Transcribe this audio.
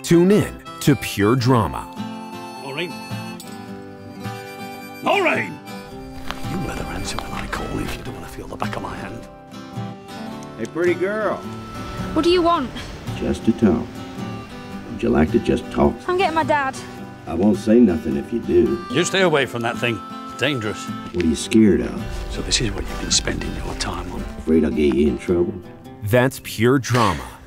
Tune in to Pure Drama. Maureen? Maureen! You better answer when I call if you don't want to feel the back of my hand. Hey, pretty girl. What do you want? Just to talk. Would you like to just talk? I'm getting my dad. I won't say nothing if you do. You stay away from that thing. It's dangerous. What are you scared of? So this is what you've been spending your time on. Afraid I'll get you in trouble? That's Pure Drama.